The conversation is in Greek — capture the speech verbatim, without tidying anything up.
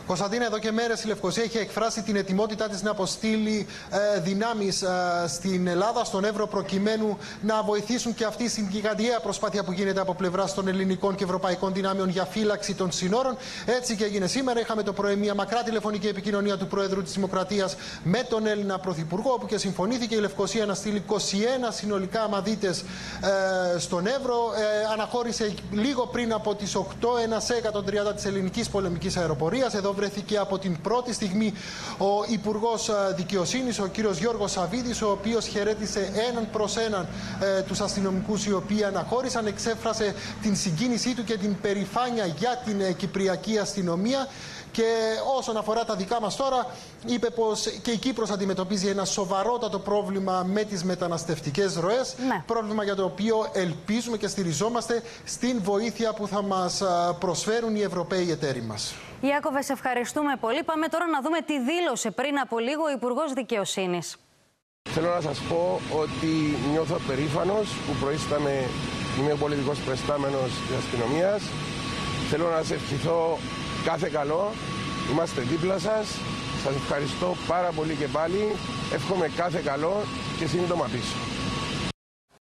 Κωνσταντίνα, εδώ και μέρες η Λευκοσία έχει εκφράσει την ετοιμότητά της να αποστείλει ε, δυνάμεις ε, στην Ελλάδα, στον Εύρο, προκειμένου να βοηθήσουν και αυτή στην γιγαντιαία προσπάθεια που γίνεται από πλευράς των ελληνικών και ευρωπαϊκών δυνάμεων για φύλαξη των συνόρων. Έτσι και έγινε σήμερα. Είχαμε το πρωί μια μακρά τηλεφωνική επικοινωνία του Προέδρου της Δημοκρατίας με τον Έλληνα Πρωθυπουργό, όπου και συμφωνήθηκε η Λευκοσία να στείλει είκοσι ένα συνολικά αμαδίτες ε, στον Εύρο. Ε, αναχώρησε λίγο πριν από τις οκτώ ένα ΣΕΚΑ των τριάντα της ελληνικής πολεμικής αεροπορίας. Εδώ βρέθηκε από την πρώτη στιγμή ο Υπουργός Δικαιοσύνης, ο κύριος Γιώργος Σαββίδης, ο οποίος χαιρέτησε έναν προς έναν ε, τους αστυνομικούς οι οποίοι αναχώρησαν, εξέφρασε την συγκίνησή του και την περηφάνεια για την ε, Κυπριακή αστυνομία. Και όσον αφορά τα δικά μας τώρα, είπε πως και η Κύπρος αντιμετωπίζει ένα σοβαρότατο πρόβλημα με τις μεταναστευτικές ροές. Ναι. Πρόβλημα για το οποίο ελπίζουμε και στηριζόμαστε στην βοήθεια που θα μας προσφέρουν οι Ευρωπαίοι εταίροι μας. Ιάκωβε, σε ευχαριστούμε πολύ. Πάμε τώρα να δούμε τι δήλωσε πριν από λίγο ο Υπουργός Δικαιοσύνης. Θέλω να σας πω ότι νιώθω περήφανος που προείσταμαι, είμαι ο πολιτικός προϊστάμενος της αστυνομίας. Θέλω να σας ευχηθώ κάθε καλό, είμαστε δίπλα σας, σας ευχαριστώ πάρα πολύ και πάλι, εύχομαι κάθε καλό και σύντομα πίσω.